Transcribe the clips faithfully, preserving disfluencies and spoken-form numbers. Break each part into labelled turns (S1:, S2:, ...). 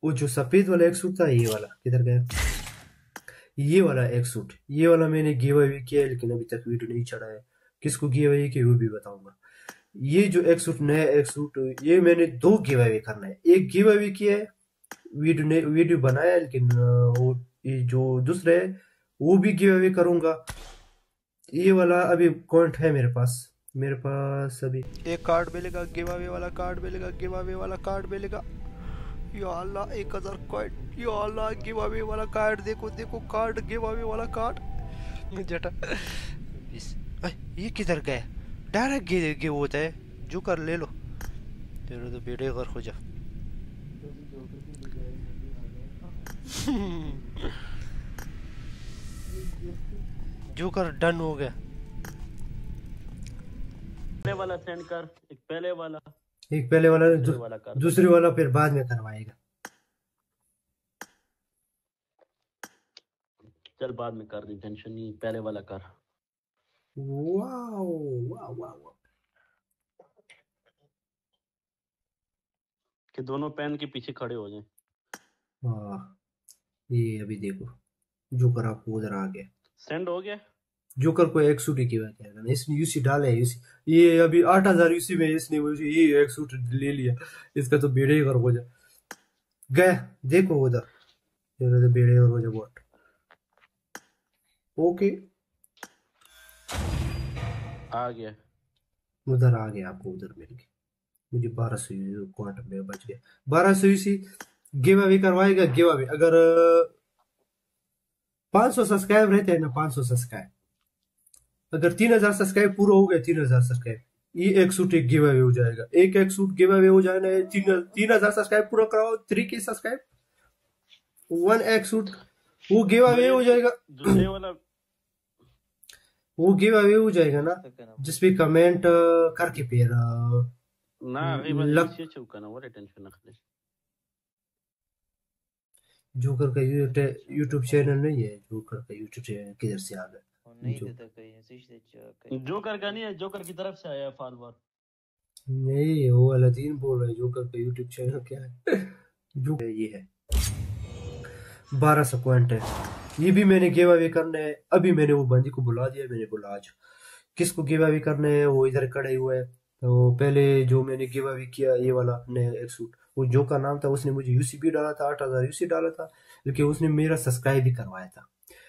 S1: वो जो सफेद वाला एक सूट था, ये वाला किधर गया? ये वाला एक सूट, ये वाला मैंने गिव अवे किया है, लेकिन अभी तक वीडियो नहीं चढ़ा है। किसको गिव अवे किया वो भी बताऊंगा। ये जो एक सूट, नया एक सूट, ये मैंने दो गिव अवे करना है। एक गिव अवे किया है, वीडियो ने वीडियो बनाया है, लेकिन अ, वो ये जो दूसरा है वो भी गिव अवे करूंगा। ये वाला अभी कॉइंट है मेरे पास, मेरे पास अभी एक कार्ड मिलेगा, गिव अवे वाला कार्ड मिलेगा, गिव अवे वाला कार्ड मिलेगा। या अल्लाह, एक हजार कॉइंट। या अल्लाह, गिव अवे वाला कार्ड, देखो देखो कार्ड, गिव अवे वाला कार्ड। जटा इस अ, ये किधर गया? डायरेक्ट गिव गिव होता है। जो कर ले लो, तेरे तो बेटे घर हो जा। जो कर डन हो गया।
S2: पहले वाला सेंड कर, एक पहले वाला,
S1: एक पहले वाला,
S2: दूसरे वाला कर,
S1: दूसरी वाला फिर बाद में करवाएगा।
S2: चल बाद में कर दी, टेंशन नहीं, पहले वाला कर।
S1: वाओ वाओ वाओ,
S2: कि दोनों पेन के पीछे खड़े हो जाएं।
S1: हाँ ये अभी देखो, जोकर आपको उधर आ गया।
S2: सेंड हो गया।
S1: जोकर को एक सूट ही की बात है, इसने यूसी डाला है। यूसी ये अभी आठ हजार यूसी में इसने मुझे ये एक सूट ले लिया। इसका तो बेड़े ही कर हो जा गया। देखो उधर, तो बेड़े और हो जा बहुत। ओके,
S2: आ गया,
S1: उधर आ गया, आपको उधर मिल गया। मुझे बारह सौ क्वार्टर में बच गया। बारह सौ यूसी गिव अवे करवाएगा। गिव अवे अगर पाँच सौ सब्सक्राइब रहते हैं ना, पाँच सौ सब्सक्राइब, अगर तीन हजार सब्सक्राइब पूरा हो गया, तीन हजार सब्सक्राइब, ये एक सूट एक गिव अवे हो जाएगा। एक एक सूट गिव अवे हो जाना है। तीन तीन हजार सब्सक्राइब पूरा कराओ, थ्री के सब्सक्राइब, वन एक सूट वो गिव अवे हो जाएगा।
S2: दूसरे वाला
S1: वो गिव अवे हो जाएगा ना, जिसपे कमेंट करके फिर
S2: ना
S1: लग
S2: इसी चौका ना, वो टेंशन ना ले।
S1: जोकर का यूट्यूब चैनल नहीं है। जोकर का यूट्यूब चैनल किधर से आ गया?
S2: जोकर का नहीं है, जोकर की तरफ से आया फॉलोवर।
S1: नहीं, वो अलादीन बोल रहे हैं। जोकर का यूट्यूब चैनल क्या है? जो ये है, बारह सौ पॉइंट है। ये भी मैंने गिव अवे करना है। अभी मैंने वो बंदी को बुला दिया, मैंने बोला आज किसको गिव अवे करना है, वो इधर खड़े हुए है। तो पहले जो मैंने गिव अवे किया, ये वाला नया एक सूट, वो जो का नाम था, उसने मुझे यूसी भी डाला था, आठ हजार यूसी डाला था, लेकिन उसने मेरा सब्सक्राइब भी करवाया था।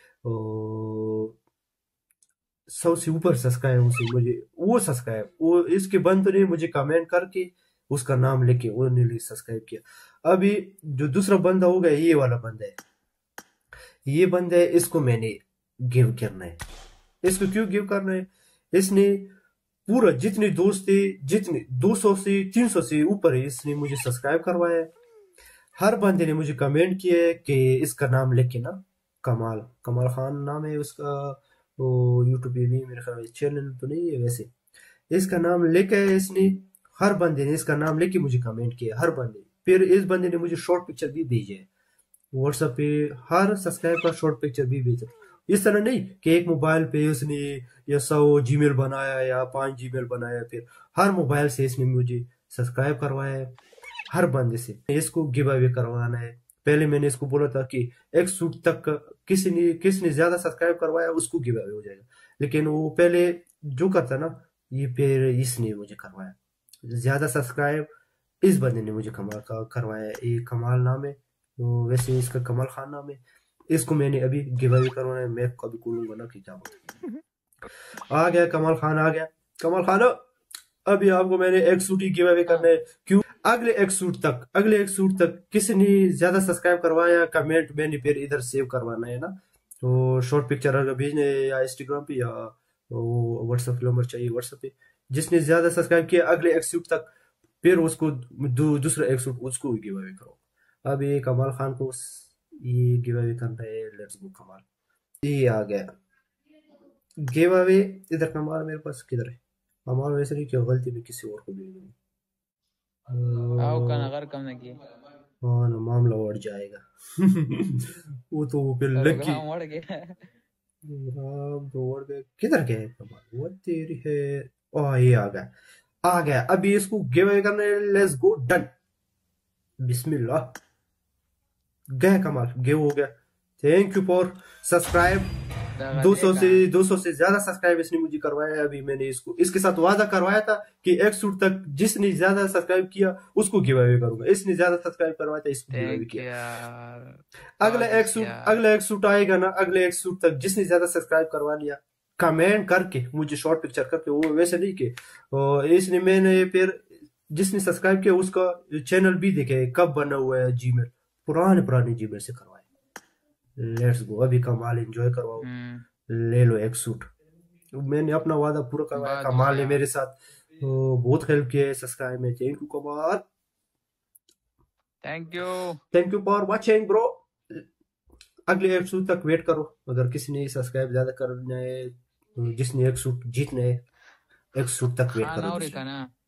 S1: सौ से ऊपर सब्सक्राइब उसे मुझे, वो सब्सक्राइब वो इसके बंद ने मुझे कमेंट करके उसका नाम लेके वो ने सब्सक्राइब किया। अभी जो दूसरा बंदा होगा, ये वाला बंदा है, ये बंदा है, इसको मैंने गिव करना है। इसको क्यों गिव करना है? इसने पूरा जितने दोस्त थे, जितने दो सौ से तीन सौ से ऊपर है, इसने मुझे सब्सक्राइब करवाया है। हर बंदे ने मुझे कमेंट किया है कि इसका नाम लेके ना, कमाल कमाल खान नाम है उसका, वो यूट्यूब पे भी मेरे ख्याल चैनल तो नहीं है वैसे। इसका नाम लेके इसने, हर बंदे ने इसका नाम लेके मुझे कमेंट किया, हर बंदे। फिर इस बंदे ने मुझे शॉर्ट पिक्चर भी भेजे है व्हाट्सएप पे, हर सब्सक्राइब का शॉर्ट पिक्चर भी भेजा। इस तरह नहीं कि एक मोबाइल पे उसने या सौ जीमेल बनाया या पांच जीमेल बनाया, फिर हर मोबाइल से इसने मुझे सब्सक्राइब करवाया है, हर बंदे से। इसको गिव अवे करवाना है। पहले मैंने इसको बोला था कि एक सूट तक किसी ने किसने ज्यादा सब्सक्राइब करवाया उसको गिव अवे हो जाएगा, लेकिन वो पहले जो करता ना, ये फिर इसने मुझे करवाया ज्यादा सब्सक्राइब। इस बंदे ने मुझे कमाल का करवाया। ये कमाल नाम है, तो वैसे इसका कमाल खान नाम है। इसको मैंने अभी गिव अवे करवाना है। मैं कभी बोलूंगा ना कि क्या बोलते। आ गया कमाल खान, आ गया कमाल खान। अभी आपको मैंने एक सूट ही गिव अवे करना है। क्यों? अगले एक सूट तक, अगले एक सूट तक किसी ने ज्यादा सब्सक्राइब करवाया, कमेंट मैंने फिर इधर सेव करवाना है ना। तो शॉर्ट पिक्चर अगर भेजने या इंस्टाग्राम पे या वो व्हाट्सएप नंबर चाहिए, व्हाट्सएप पे जिसने ज्यादा सब्सक्राइब किया अगले एक सूट तक, फिर उसको दू, दूसरा एक सूट उसको गिव अवे करो। अब ये कमाल खान को ये गिव अवे करना है। लेट्स गो कमाल। ये आ गया गिव अवे। इधर कमाल मेरे पास किधर है? कमाल वैसे नहीं, क्यों गलती में किसी और को भेज दूंगा।
S3: आओ का नगर कम नहीं किए।
S1: हाँ ना, मामला बढ़ जाएगा। वो तो फिर लकी
S3: बढ़ गया।
S1: राम दौड़ गए। किधर गए कमाल? वो तेरी है। ओह ये आ गया, आ गया। अभी इसको गिव अवे करने, लेट्स गो डन। बिस्मिल्लाह। गया कमाल, गिव हो गया। Thank you for subscribe.
S3: दगा
S1: दो सौ से
S3: देगा।
S1: दो सौ से ज्यादा सब्सक्राइब इसने मुझे करवाया है। अभी मैंने इसको इसके साथ वादा करवाया था कि एक सूट तक जिसने ज्यादा सब्सक्राइब किया उसको गिव अवे करूंगा। इसने ज्यादा सब्सक्राइब करवाया था, इसको गिव अवे
S3: थैंक
S1: किया।
S3: यार,
S1: अगला एक सूट
S3: यार।
S1: अगला एक सूट आएगा ना, अगले एक सूट तक जिसने ज्यादा सब्सक्राइब करवा लिया, कमेंट करके मुझे शॉर्ट पिक्चर करके, वो वैसे नहीं कि और इसने मैंने फिर जिसने सब्सक्राइब किया उसका चैनल भी देखे कब बना हुआ है, जीमेल पुराने पुराने जीमेल से करवाए। लेट्स गो, अभी कमाल एंजॉय करवाओ,
S3: हम्म,
S1: ले लो एक सूट। मैंने अपना वादा पूरा करवाया।
S3: बात
S1: कमाल
S3: हुआ
S1: ने
S3: यार।
S1: मेरे साथ तो बहुत हेल्प किया है सब्सक्राइब में। थैंक यू कमाल,
S3: thank you.
S1: Thank you for watching bro. अगले एक सूट तक वेट करो। अगर किसी ने सब्सक्राइब ज्यादा करना है, जिसने एक सूट जीतना है, एक सूट तक वेट
S3: खाना
S1: करो
S3: और
S1: दूसरे।
S3: खाना